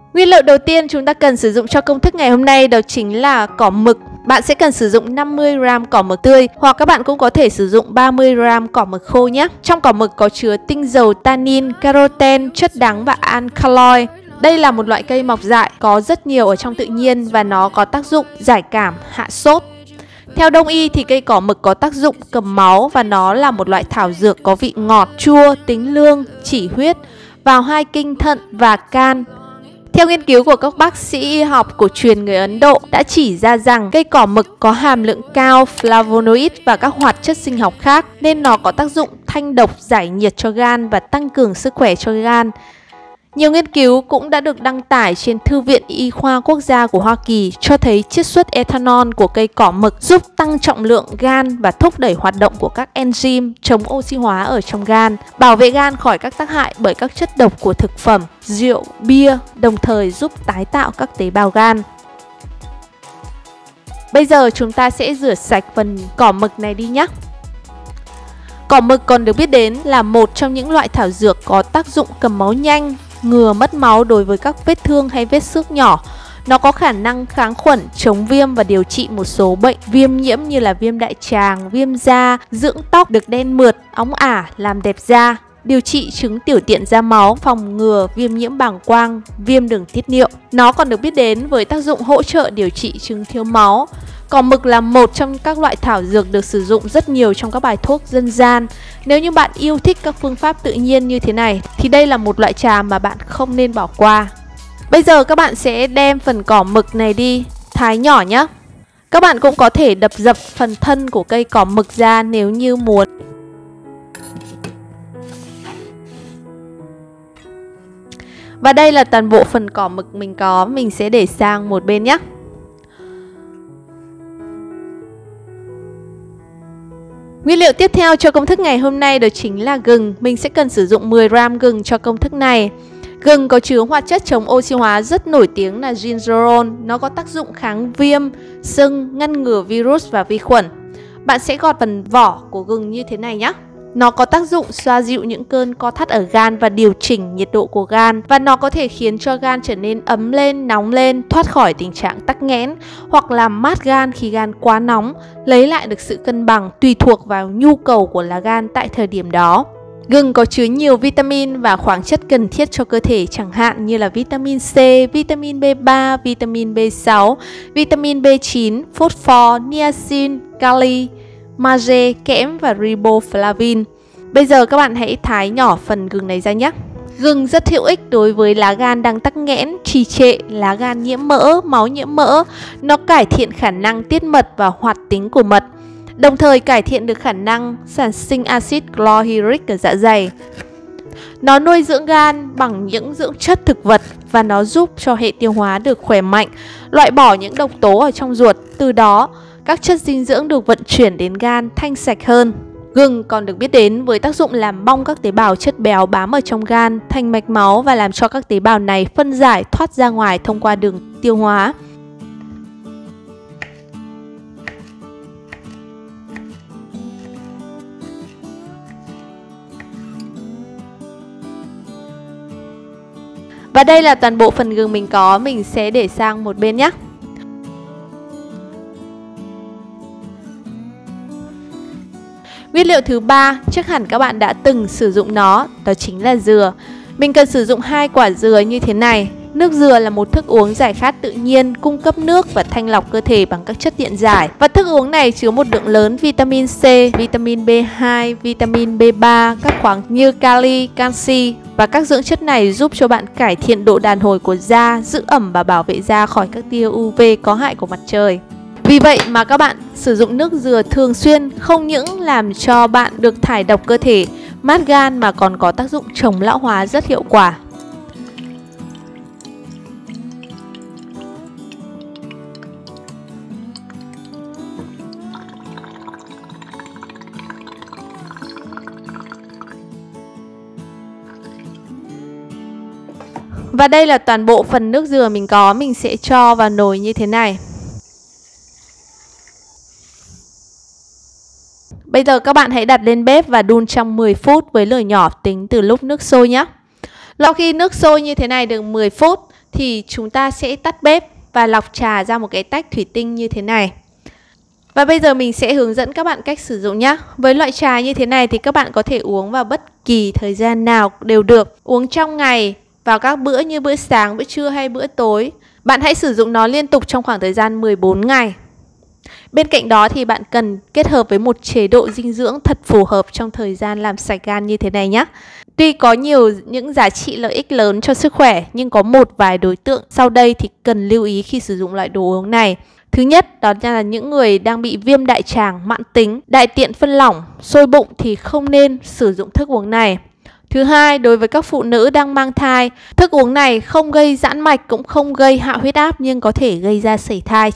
Nguyên liệu đầu tiên chúng ta cần sử dụng cho công thức ngày hôm nay đó chính là cỏ mực. Bạn sẽ cần sử dụng 50g cỏ mực tươi hoặc các bạn cũng có thể sử dụng 30g cỏ mực khô nhé. Trong cỏ mực có chứa tinh dầu tannin, caroten, chất đắng và alkaloid. Đây là một loại cây mọc dại có rất nhiều ở trong tự nhiên và nó có tác dụng giải cảm, hạ sốt. Theo Đông y thì cây cỏ mực có tác dụng cầm máu và nó là một loại thảo dược có vị ngọt, chua, tính lương, chỉ huyết, vào hai kinh thận và can. Theo nghiên cứu của các bác sĩ y học cổ truyền người Ấn Độ đã chỉ ra rằng cây cỏ mực có hàm lượng cao flavonoid và các hoạt chất sinh học khác nên nó có tác dụng thanh độc, giải nhiệt cho gan và tăng cường sức khỏe cho gan. Nhiều nghiên cứu cũng đã được đăng tải trên Thư viện Y khoa Quốc gia của Hoa Kỳ cho thấy chiết xuất ethanol của cây cỏ mực giúp tăng trọng lượng gan và thúc đẩy hoạt động của các enzyme chống oxy hóa ở trong gan, bảo vệ gan khỏi các tác hại bởi các chất độc của thực phẩm, rượu, bia, đồng thời giúp tái tạo các tế bào gan. Bây giờ chúng ta sẽ rửa sạch phần cỏ mực này đi nhé. Cỏ mực còn được biết đến là một trong những loại thảo dược có tác dụng cầm máu nhanh, ngừa mất máu đối với các vết thương hay vết xước nhỏ. Nó có khả năng kháng khuẩn, chống viêm và điều trị một số bệnh viêm nhiễm như là viêm đại tràng, viêm da, dưỡng tóc được đen mượt, óng ả, làm đẹp da, điều trị chứng tiểu tiện ra máu, phòng ngừa viêm nhiễm bàng quang, viêm đường tiết niệu. Nó còn được biết đến với tác dụng hỗ trợ điều trị chứng thiếu máu. Cỏ mực là một trong các loại thảo dược được sử dụng rất nhiều trong các bài thuốc dân gian. Nếu như bạn yêu thích các phương pháp tự nhiên như thế này thì đây là một loại trà mà bạn không nên bỏ qua. Bây giờ các bạn sẽ đem phần cỏ mực này đi thái nhỏ nhé. Các bạn cũng có thể đập dập phần thân của cây cỏ mực ra nếu như muốn. Và đây là toàn bộ phần cỏ mực mình có, mình sẽ để sang một bên nhé. Nguyên liệu tiếp theo cho công thức ngày hôm nay đó chính là gừng. Mình sẽ cần sử dụng 10g gừng cho công thức này. Gừng có chứa hoạt chất chống oxy hóa rất nổi tiếng là gingerol. Nó có tác dụng kháng viêm, sưng, ngăn ngừa virus và vi khuẩn. Bạn sẽ gọt phần vỏ của gừng như thế này nhé. Nó có tác dụng xoa dịu những cơn co thắt ở gan và điều chỉnh nhiệt độ của gan. Và nó có thể khiến cho gan trở nên ấm lên, nóng lên, thoát khỏi tình trạng tắc nghẽn hoặc làm mát gan khi gan quá nóng, lấy lại được sự cân bằng tùy thuộc vào nhu cầu của lá gan tại thời điểm đó. Gừng có chứa nhiều vitamin và khoáng chất cần thiết cho cơ thể, chẳng hạn như là vitamin C, vitamin B3, vitamin B6, vitamin B9, phosphor, niacin, kali, magie, kẽm và riboflavin. Bây giờ các bạn hãy thái nhỏ phần gừng này ra nhé. Gừng rất hữu ích đối với lá gan đang tắc nghẽn, trì trệ, lá gan nhiễm mỡ, máu nhiễm mỡ. Nó cải thiện khả năng tiết mật và hoạt tính của mật, đồng thời cải thiện được khả năng sản sinh axit chlorhydric ở dạ dày. Nó nuôi dưỡng gan bằng những dưỡng chất thực vật và nó giúp cho hệ tiêu hóa được khỏe mạnh, loại bỏ những độc tố ở trong ruột. Từ đó, các chất dinh dưỡng được vận chuyển đến gan thanh sạch hơn. Gừng còn được biết đến với tác dụng làm bong các tế bào chất béo bám ở trong gan thành mạch máu và làm cho các tế bào này phân giải thoát ra ngoài thông qua đường tiêu hóa. Và đây là toàn bộ phần gừng mình có, mình sẽ để sang một bên nhé. Nguyên liệu thứ ba, chắc hẳn các bạn đã từng sử dụng nó, đó chính là dừa. Mình cần sử dụng 2 quả dừa như thế này. Nước dừa là một thức uống giải khát tự nhiên, cung cấp nước và thanh lọc cơ thể bằng các chất điện giải. Và thức uống này chứa một lượng lớn vitamin C, vitamin B2, vitamin B3, các khoáng như kali, canxi. Và các dưỡng chất này giúp cho bạn cải thiện độ đàn hồi của da, giữ ẩm và bảo vệ da khỏi các tia UV có hại của mặt trời. Vì vậy mà các bạn sử dụng nước dừa thường xuyên không những làm cho bạn được thải độc cơ thể, mát gan mà còn có tác dụng chống lão hóa rất hiệu quả. Và đây là toàn bộ phần nước dừa mình có, mình sẽ cho vào nồi như thế này. Bây giờ các bạn hãy đặt lên bếp và đun trong 10 phút với lửa nhỏ tính từ lúc nước sôi nhé. Sau khi nước sôi như thế này được 10 phút thì chúng ta sẽ tắt bếp và lọc trà ra một cái tách thủy tinh như thế này. Và bây giờ mình sẽ hướng dẫn các bạn cách sử dụng nhé. Với loại trà như thế này thì các bạn có thể uống vào bất kỳ thời gian nào đều được. Uống trong ngày, vào các bữa như bữa sáng, bữa trưa hay bữa tối. Bạn hãy sử dụng nó liên tục trong khoảng thời gian 14 ngày. Bên cạnh đó thì bạn cần kết hợp với một chế độ dinh dưỡng thật phù hợp trong thời gian làm sạch gan như thế này nhé. Tuy có nhiều những giá trị lợi ích lớn cho sức khỏe, nhưng có một vài đối tượng sau đây thì cần lưu ý khi sử dụng loại đồ uống này. Thứ nhất, đó là những người đang bị viêm đại tràng mãn tính, đại tiện phân lỏng, sôi bụng thì không nên sử dụng thức uống này. Thứ hai, đối với các phụ nữ đang mang thai, thức uống này không gây giãn mạch cũng không gây hạ huyết áp nhưng có thể gây ra sảy thai.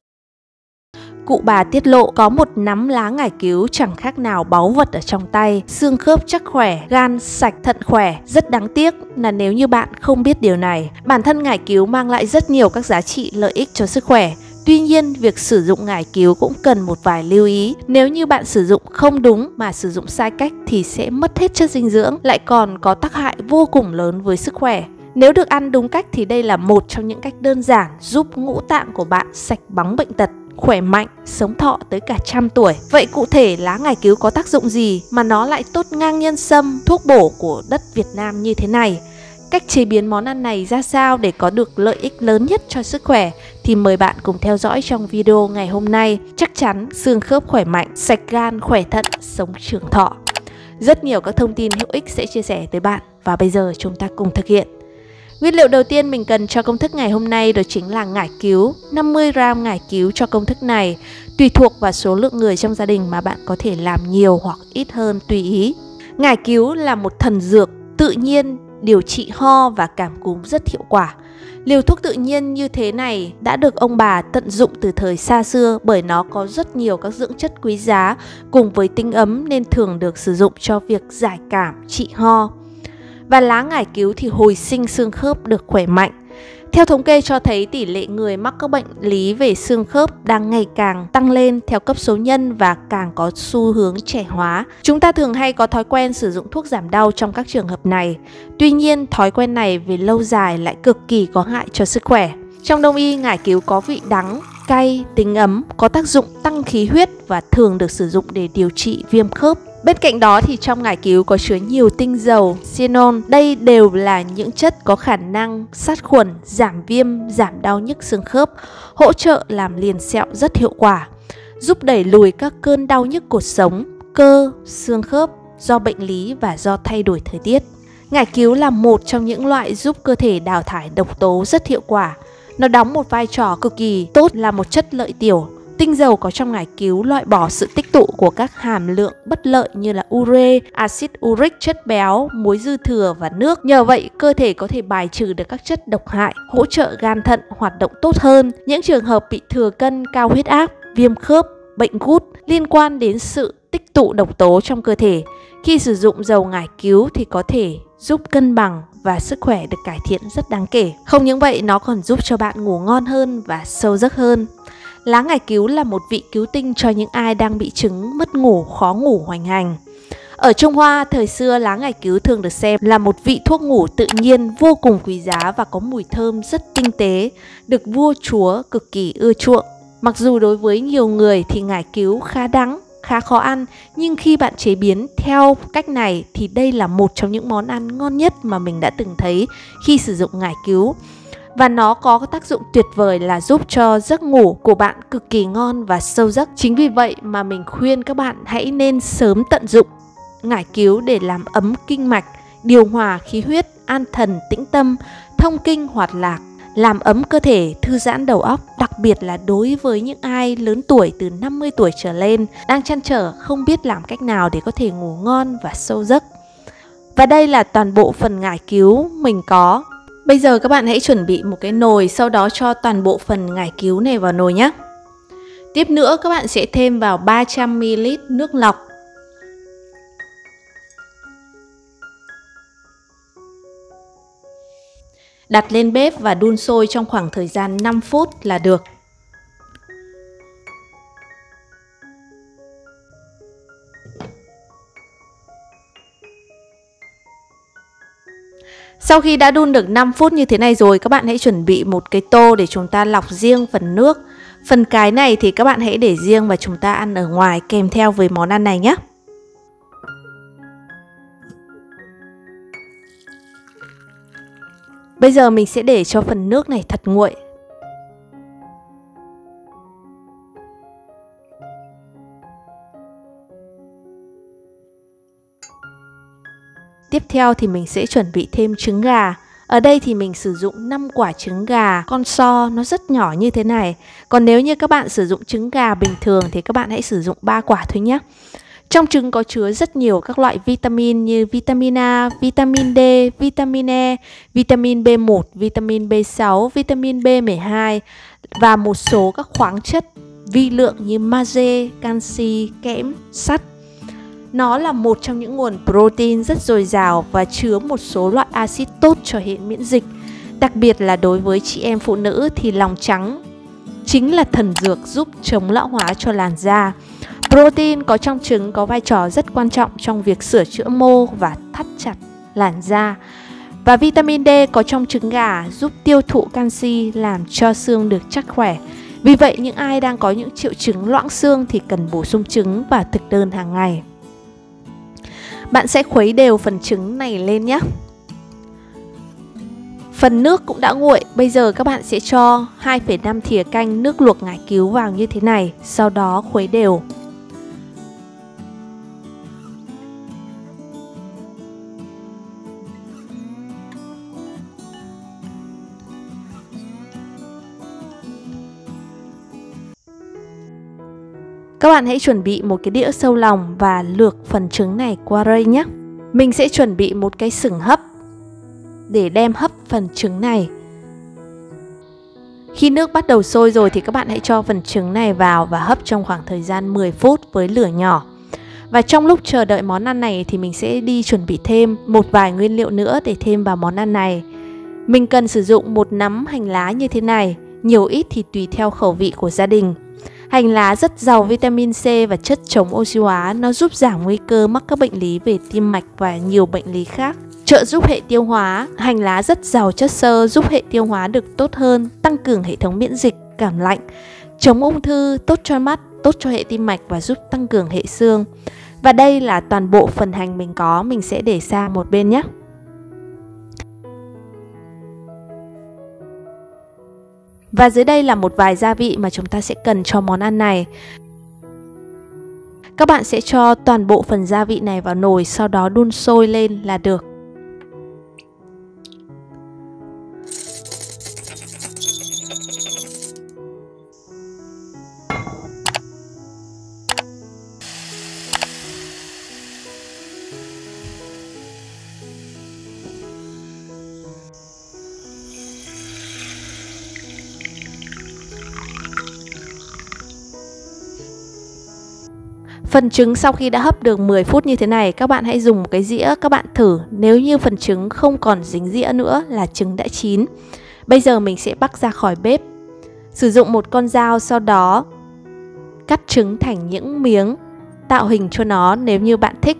Cụ bà tiết lộ có một nắm lá ngải cứu chẳng khác nào báu vật ở trong tay, xương khớp chắc khỏe, gan sạch, thận khỏe. Rất đáng tiếc là nếu như bạn không biết điều này. Bản thân ngải cứu mang lại rất nhiều các giá trị lợi ích cho sức khỏe. Tuy nhiên, việc sử dụng ngải cứu cũng cần một vài lưu ý. Nếu như bạn sử dụng không đúng mà sử dụng sai cách thì sẽ mất hết chất dinh dưỡng, lại còn có tác hại vô cùng lớn với sức khỏe. Nếu được ăn đúng cách thì đây là một trong những cách đơn giản giúp ngũ tạng của bạn sạch bóng bệnh tật, khỏe mạnh, sống thọ tới cả 100 tuổi. Vậy cụ thể lá ngải cứu có tác dụng gì mà nó lại tốt ngang nhân sâm, thuốc bổ của đất Việt Nam như thế này? Cách chế biến món ăn này ra sao để có được lợi ích lớn nhất cho sức khỏe thì mời bạn cùng theo dõi trong video ngày hôm nay. Chắc chắn xương khớp khỏe mạnh, sạch gan, khỏe thận, sống trường thọ. Rất nhiều các thông tin hữu ích sẽ chia sẻ tới bạn và bây giờ chúng ta cùng thực hiện. Nguyên liệu đầu tiên mình cần cho công thức ngày hôm nay đó chính là ngải cứu. 50g ngải cứu cho công thức này. Tùy thuộc vào số lượng người trong gia đình mà bạn có thể làm nhiều hoặc ít hơn tùy ý. Ngải cứu là một thần dược tự nhiên điều trị ho và cảm cúm rất hiệu quả. Liều thuốc tự nhiên như thế này đã được ông bà tận dụng từ thời xa xưa bởi nó có rất nhiều các dưỡng chất quý giá cùng với tính ấm nên thường được sử dụng cho việc giải cảm, trị ho. Và lá ngải cứu thì hồi sinh xương khớp được khỏe mạnh. Theo thống kê cho thấy tỷ lệ người mắc các bệnh lý về xương khớp đang ngày càng tăng lên theo cấp số nhân và càng có xu hướng trẻ hóa. Chúng ta thường hay có thói quen sử dụng thuốc giảm đau trong các trường hợp này. Tuy nhiên, thói quen này về lâu dài lại cực kỳ có hại cho sức khỏe. Trong Đông y, ngải cứu có vị đắng, cay, tính ấm, có tác dụng tăng khí huyết và thường được sử dụng để điều trị viêm khớp. Bên cạnh đó thì trong ngải cứu có chứa nhiều tinh dầu, xenol. Đây đều là những chất có khả năng sát khuẩn, giảm viêm, giảm đau nhức xương khớp, hỗ trợ làm liền sẹo rất hiệu quả, giúp đẩy lùi các cơn đau nhức cột sống, cơ, xương khớp do bệnh lý và do thay đổi thời tiết. Ngải cứu là một trong những loại giúp cơ thể đào thải độc tố rất hiệu quả. Nó đóng một vai trò cực kỳ tốt là một chất lợi tiểu. Tinh dầu có trong ngải cứu loại bỏ sự tích tụ của các hàm lượng bất lợi như là ure, axit uric, chất béo, muối dư thừa và nước. Nhờ vậy, cơ thể có thể bài trừ được các chất độc hại, hỗ trợ gan thận hoạt động tốt hơn. Những trường hợp bị thừa cân, cao huyết áp, viêm khớp, bệnh gút liên quan đến sự tích tụ độc tố trong cơ thể, khi sử dụng dầu ngải cứu thì có thể giúp cân bằng và sức khỏe được cải thiện rất đáng kể. Không những vậy, nó còn giúp cho bạn ngủ ngon hơn và sâu giấc hơn. Lá ngải cứu là một vị cứu tinh cho những ai đang bị chứng mất ngủ, khó ngủ hoành hành. Ở Trung Hoa, thời xưa lá ngải cứu thường được xem là một vị thuốc ngủ tự nhiên vô cùng quý giá và có mùi thơm rất tinh tế, được vua chúa cực kỳ ưa chuộng. Mặc dù đối với nhiều người thì ngải cứu khá đắng, khá khó ăn, nhưng khi bạn chế biến theo cách này thì đây là một trong những món ăn ngon nhất mà mình đã từng thấy khi sử dụng ngải cứu. Và nó có tác dụng tuyệt vời là giúp cho giấc ngủ của bạn cực kỳ ngon và sâu giấc. Chính vì vậy mà mình khuyên các bạn hãy nên sớm tận dụng ngải cứu để làm ấm kinh mạch, điều hòa khí huyết, an thần tĩnh tâm, thông kinh hoạt lạc, làm ấm cơ thể, thư giãn đầu óc. Đặc biệt là đối với những ai lớn tuổi từ 50 tuổi trở lên, đang trăn trở không biết làm cách nào để có thể ngủ ngon và sâu giấc. Và đây là toàn bộ phần ngải cứu mình có. Bây giờ các bạn hãy chuẩn bị một cái nồi, sau đó cho toàn bộ phần ngải cứu này vào nồi nhé. Tiếp nữa các bạn sẽ thêm vào 300ml nước lọc. Đặt lên bếp và đun sôi trong khoảng thời gian 5 phút là được. Sau khi đã đun được 5 phút như thế này rồi, các bạn hãy chuẩn bị một cái tô để chúng ta lọc riêng phần nước. Phần cái này thì các bạn hãy để riêng và chúng ta ăn ở ngoài kèm theo với món ăn này nhé. Bây giờ mình sẽ để cho phần nước này thật nguội. Tiếp theo thì mình sẽ chuẩn bị thêm trứng gà. Ở đây thì mình sử dụng 5 quả trứng gà con so, nó rất nhỏ như thế này. Còn nếu như các bạn sử dụng trứng gà bình thường thì các bạn hãy sử dụng 3 quả thôi nhé. Trong trứng có chứa rất nhiều các loại vitamin như vitamin A, vitamin D, vitamin E, vitamin B1, vitamin B6, vitamin B12 và một số các khoáng chất vi lượng như magie, canxi, kẽm, sắt. Nó là một trong những nguồn protein rất dồi dào và chứa một số loại axit tốt cho hệ miễn dịch. Đặc biệt là đối với chị em phụ nữ thì lòng trắng chính là thần dược giúp chống lão hóa cho làn da. Protein có trong trứng có vai trò rất quan trọng trong việc sửa chữa mô và thắt chặt làn da. Và vitamin D có trong trứng gà giúp tiêu thụ canxi làm cho xương được chắc khỏe. Vì vậy những ai đang có những triệu chứng loãng xương thì cần bổ sung trứng và thực đơn hàng ngày. Bạn sẽ khuấy đều phần trứng này lên nhé. Phần nước cũng đã nguội. Bây giờ các bạn sẽ cho 2,5 thìa canh nước luộc ngải cứu vào như thế này. Sau đó khuấy đều. Các bạn hãy chuẩn bị một cái đĩa sâu lòng và luộc phần trứng này qua rây nhé. Mình sẽ chuẩn bị một cái sừng hấp để đem hấp phần trứng này. Khi nước bắt đầu sôi rồi thì các bạn hãy cho phần trứng này vào và hấp trong khoảng thời gian 10 phút với lửa nhỏ. Và trong lúc chờ đợi món ăn này thì mình sẽ đi chuẩn bị thêm một vài nguyên liệu nữa để thêm vào món ăn này. Mình cần sử dụng một nắm hành lá như thế này, nhiều ít thì tùy theo khẩu vị của gia đình. Hành lá rất giàu vitamin C và chất chống oxy hóa, nó giúp giảm nguy cơ mắc các bệnh lý về tim mạch và nhiều bệnh lý khác. Trợ giúp hệ tiêu hóa, hành lá rất giàu chất xơ giúp hệ tiêu hóa được tốt hơn, tăng cường hệ thống miễn dịch, cảm lạnh, chống ung thư, tốt cho mắt, tốt cho hệ tim mạch và giúp tăng cường hệ xương. Và đây là toàn bộ phần hành mình có, mình sẽ để sang một bên nhé. Và dưới đây là một vài gia vị mà chúng ta sẽ cần cho món ăn này. Các bạn sẽ cho toàn bộ phần gia vị này vào nồi, sau đó đun sôi lên là được. Phần trứng sau khi đã hấp được 10 phút như thế này, các bạn hãy dùng một cái dĩa, các bạn thử. Nếu như phần trứng không còn dính dĩa nữa là trứng đã chín. Bây giờ mình sẽ bắc ra khỏi bếp. Sử dụng một con dao, sau đó cắt trứng thành những miếng, tạo hình cho nó nếu như bạn thích.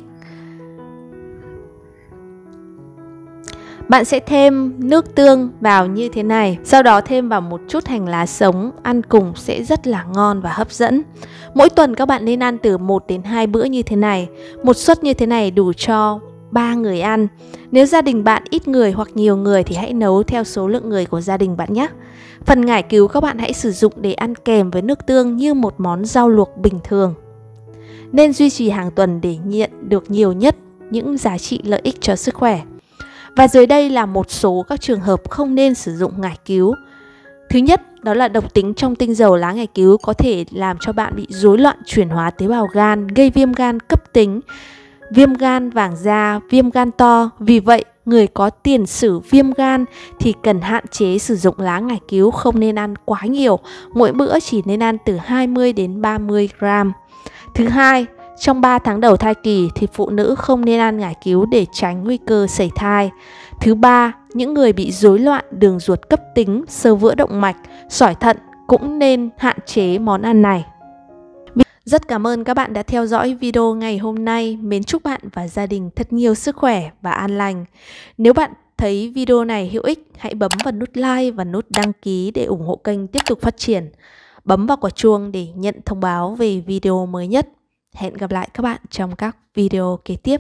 Bạn sẽ thêm nước tương vào như thế này. Sau đó thêm vào một chút hành lá sống, ăn cùng sẽ rất là ngon và hấp dẫn. Mỗi tuần các bạn nên ăn từ 1 đến 2 bữa như thế này. Một suất như thế này đủ cho 3 người ăn. Nếu gia đình bạn ít người hoặc nhiều người thì hãy nấu theo số lượng người của gia đình bạn nhé. Phần ngải cứu các bạn hãy sử dụng để ăn kèm với nước tương như một món rau luộc bình thường. Nên duy trì hàng tuần để nhận được nhiều nhất những giá trị lợi ích cho sức khỏe. Và dưới đây là một số các trường hợp không nên sử dụng ngải cứu. Thứ nhất, đó là độc tính trong tinh dầu lá ngải cứu có thể làm cho bạn bị rối loạn chuyển hóa tế bào gan, gây viêm gan cấp tính, viêm gan vàng da, viêm gan to. Vì vậy, người có tiền sử viêm gan thì cần hạn chế sử dụng lá ngải cứu, không nên ăn quá nhiều. Mỗi bữa chỉ nên ăn từ 20 đến 30 gram. Thứ hai, trong 3 tháng đầu thai kỳ thì phụ nữ không nên ăn ngải cứu để tránh nguy cơ sẩy thai. Thứ ba, những người bị rối loạn đường ruột cấp tính, xơ vữa động mạch, sỏi thận cũng nên hạn chế món ăn này. Rất cảm ơn các bạn đã theo dõi video ngày hôm nay. Mến chúc bạn và gia đình thật nhiều sức khỏe và an lành. Nếu bạn thấy thấy video này hữu ích, hãy bấm vào nút like và nút đăng ký để ủng hộ kênh tiếp tục phát triển. Bấm vào quả chuông để nhận thông báo về video mới nhất. Hẹn gặp lại các bạn trong các video kế tiếp.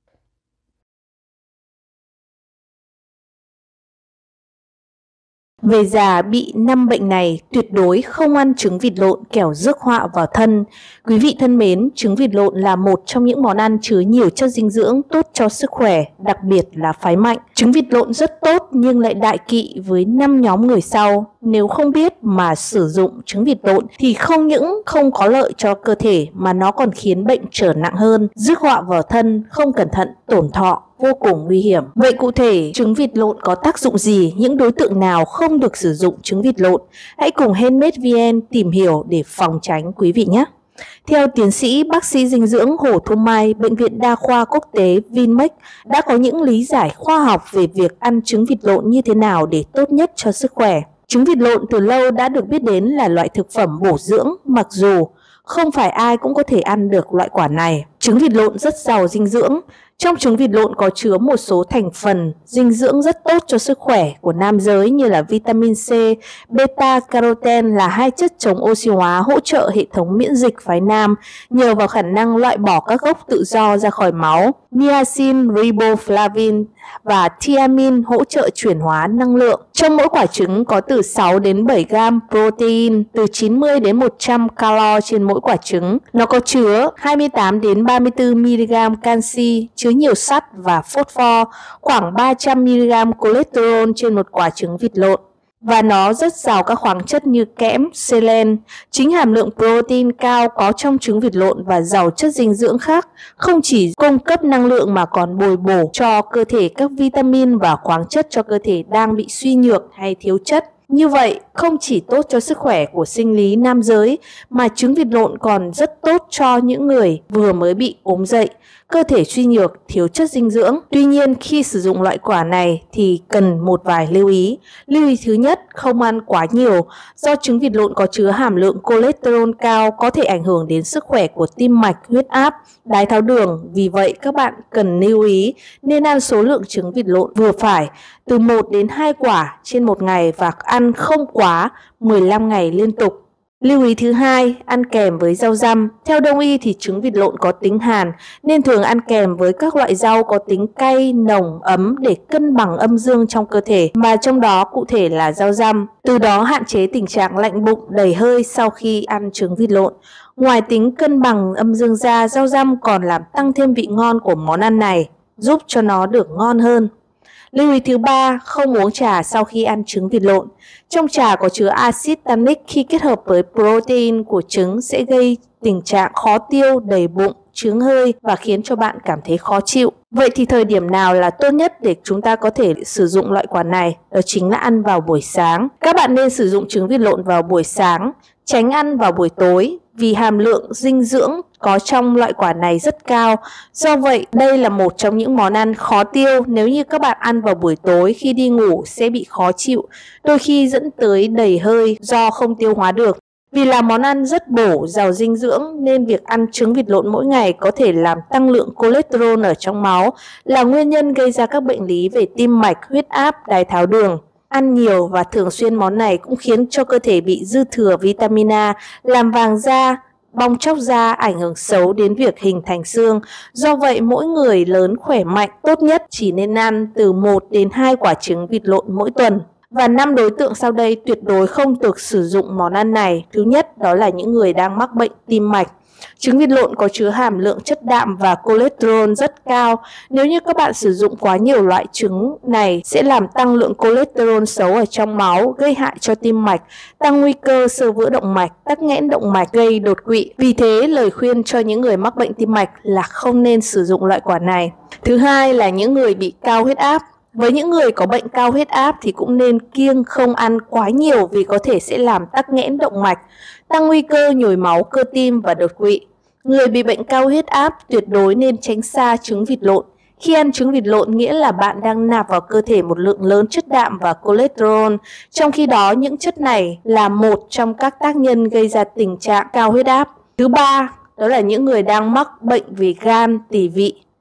Về già bị 5 bệnh này, tuyệt đối không ăn trứng vịt lộn kẻo rước họa vào thân. Quý vị thân mến, trứng vịt lộn là một trong những món ăn chứa nhiều chất dinh dưỡng tốt cho sức khỏe, đặc biệt là phái mạnh. Trứng vịt lộn rất tốt nhưng lại đại kỵ với 5 nhóm người sau. Nếu không biết mà sử dụng trứng vịt lộn thì không những không có lợi cho cơ thể mà nó còn khiến bệnh trở nặng hơn, rước họa vào thân, không cẩn thận tổn thọ, vô cùng nguy hiểm. Vậy cụ thể trứng vịt lộn có tác dụng gì, những đối tượng nào không được sử dụng trứng vịt lộn? Hãy cùng Handmade VN tìm hiểu để phòng tránh quý vị nhé. Theo tiến sĩ bác sĩ dinh dưỡng Hồ Thu Mai, Bệnh viện Đa khoa Quốc tế Vinmec đã có những lý giải khoa học về việc ăn trứng vịt lộn như thế nào để tốt nhất cho sức khỏe. Trứng vịt lộn từ lâu đã được biết đến là loại thực phẩm bổ dưỡng, mặc dù không phải ai cũng có thể ăn được loại quả này. Trứng vịt lộn rất giàu dinh dưỡng. Trong trứng vịt lộn có chứa một số thành phần dinh dưỡng rất tốt cho sức khỏe của nam giới như là vitamin C, beta-carotene là hai chất chống oxy hóa hỗ trợ hệ thống miễn dịch phái nam nhờ vào khả năng loại bỏ các gốc tự do ra khỏi máu. Niacin, riboflavin và thiamin hỗ trợ chuyển hóa năng lượng. Trong mỗi quả trứng có từ 6 đến 7 gram protein, từ 90 đến 100 calo trên mỗi quả trứng. Nó có chứa 28 đến 34 mg canxi, chứa nhiều sắt và phosphor, khoảng 300 mg cholesterol trên một quả trứng vịt lộn. Và nó rất giàu các khoáng chất như kẽm, selen. Chính hàm lượng protein cao có trong trứng vịt lộn và giàu chất dinh dưỡng khác không chỉ cung cấp năng lượng mà còn bồi bổ cho cơ thể các vitamin và khoáng chất cho cơ thể đang bị suy nhược hay thiếu chất. Như vậy, không chỉ tốt cho sức khỏe của sinh lý nam giới mà trứng vịt lộn còn rất tốt cho những người vừa mới bị ốm dậy, cơ thể suy nhược, thiếu chất dinh dưỡng. Tuy nhiên, khi sử dụng loại quả này thì cần một vài lưu ý. Lưu ý thứ nhất, không ăn quá nhiều. Do trứng vịt lộn có chứa hàm lượng cholesterol cao có thể ảnh hưởng đến sức khỏe của tim mạch, huyết áp, đái tháo đường. Vì vậy, các bạn cần lưu ý nên ăn số lượng trứng vịt lộn vừa phải, từ 1 đến 2 quả trên một ngày và ăn không quá 15 ngày liên tục. Lưu ý thứ hai, ăn kèm với rau răm. Theo Đông y thì trứng vịt lộn có tính hàn nên thường ăn kèm với các loại rau có tính cay, nồng, ấm để cân bằng âm dương trong cơ thể, mà trong đó cụ thể là rau răm. Từ đó hạn chế tình trạng lạnh bụng, đầy hơi sau khi ăn trứng vịt lộn. Ngoài tính cân bằng âm dương ra, rau răm còn làm tăng thêm vị ngon của món ăn này, giúp cho nó được ngon hơn. Lưu ý thứ ba, không uống trà sau khi ăn trứng vịt lộn. Trong trà có chứa axit tannic, khi kết hợp với protein của trứng sẽ gây tình trạng khó tiêu, đầy bụng, chướng hơi và khiến cho bạn cảm thấy khó chịu. Vậy thì thời điểm nào là tốt nhất để chúng ta có thể sử dụng loại quả này? Đó chính là ăn vào buổi sáng. Các bạn nên sử dụng trứng vịt lộn vào buổi sáng, tránh ăn vào buổi tối vì hàm lượng dinh dưỡng có trong loại quả này rất cao. Do vậy, đây là một trong những món ăn khó tiêu. Nếu như các bạn ăn vào buổi tối, khi đi ngủ sẽ bị khó chịu, đôi khi dẫn tới đầy hơi do không tiêu hóa được. Vì là món ăn rất bổ, giàu dinh dưỡng nên việc ăn trứng vịt lộn mỗi ngày có thể làm tăng lượng cholesterol ở trong máu, là nguyên nhân gây ra các bệnh lý về tim mạch, huyết áp, đái tháo đường. Ăn nhiều và thường xuyên món này cũng khiến cho cơ thể bị dư thừa vitamin A, làm vàng da, bong tróc da, ảnh hưởng xấu đến việc hình thành xương. Do vậy, mỗi người lớn khỏe mạnh tốt nhất chỉ nên ăn từ 1 đến 2 quả trứng vịt lộn mỗi tuần. Và 5 đối tượng sau đây tuyệt đối không được sử dụng món ăn này. Thứ nhất, đó là những người đang mắc bệnh tim mạch. Trứng vịt lộn có chứa hàm lượng chất đạm và cholesterol rất cao. Nếu như các bạn sử dụng quá nhiều loại trứng này sẽ làm tăng lượng cholesterol xấu ở trong máu, gây hại cho tim mạch, tăng nguy cơ xơ vữa động mạch, tắc nghẽn động mạch, gây đột quỵ. Vì thế, lời khuyên cho những người mắc bệnh tim mạch là không nên sử dụng loại quả này. Thứ hai là những người bị cao huyết áp. Với những người có bệnh cao huyết áp thì cũng nên kiêng không ăn quá nhiều vì có thể sẽ làm tắc nghẽn động mạch, tăng nguy cơ nhồi máu cơ tim và đột quỵ. Người bị bệnh cao huyết áp tuyệt đối nên tránh xa trứng vịt lộn. Khi ăn trứng vịt lộn nghĩa là bạn đang nạp vào cơ thể một lượng lớn chất đạm và cholesterol. Trong khi đó, những chất này là một trong các tác nhân gây ra tình trạng cao huyết áp. Thứ ba, đó là những người đang mắc bệnh về gan, tỳ vị.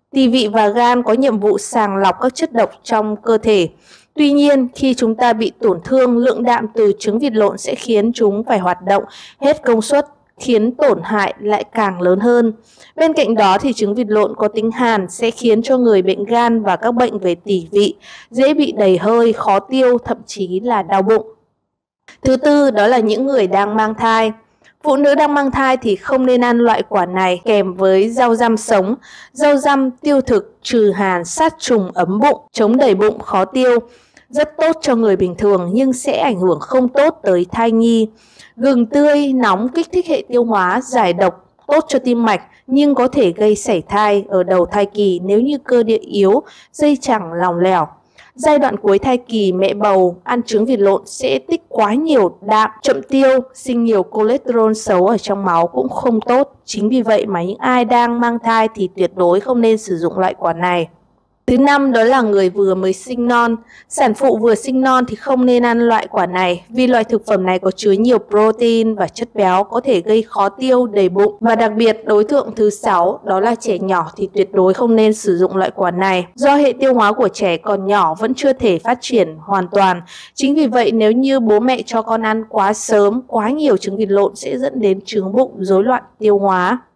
Tỳ vị và gan có nhiệm vụ sàng lọc các chất độc trong cơ thể. Tuy nhiên, khi chúng ta bị tổn thương, lượng đạm từ trứng vịt lộn sẽ khiến chúng phải hoạt động hết công suất, khiến tổn hại lại càng lớn hơn. Bên cạnh đó thì trứng vịt lộn có tính hàn sẽ khiến cho người bệnh gan và các bệnh về tỳ vị dễ bị đầy hơi, khó tiêu, thậm chí là đau bụng. Thứ tư, đó là những người đang mang thai. Phụ nữ đang mang thai thì không nên ăn loại quả này kèm với rau răm sống. Rau răm tiêu thực, trừ hàn, sát trùng, ấm bụng, chống đầy bụng, khó tiêu. Rất tốt cho người bình thường nhưng sẽ ảnh hưởng không tốt tới thai nhi. Gừng tươi, nóng kích thích hệ tiêu hóa, giải độc, tốt cho tim mạch nhưng có thể gây sảy thai ở đầu thai kỳ nếu như cơ địa yếu, dây chằng lỏng lẻo. Giai đoạn cuối thai kỳ, mẹ bầu ăn trứng vịt lộn sẽ tích quá nhiều đạm, chậm tiêu, sinh nhiều cholesterol xấu ở trong máu cũng không tốt. Chính vì vậy mà những ai đang mang thai thì tuyệt đối không nên sử dụng loại quả này. Thứ năm, đó là người vừa mới sinh non. Sản phụ vừa sinh non thì không nên ăn loại quả này vì loại thực phẩm này có chứa nhiều protein và chất béo có thể gây khó tiêu, đầy bụng. Và đặc biệt, đối tượng thứ 6, đó là trẻ nhỏ thì tuyệt đối không nên sử dụng loại quả này. Do hệ tiêu hóa của trẻ còn nhỏ vẫn chưa thể phát triển hoàn toàn. Chính vì vậy, nếu như bố mẹ cho con ăn quá sớm, quá nhiều trứng vịt lộn sẽ dẫn đến chướng bụng, rối loạn tiêu hóa.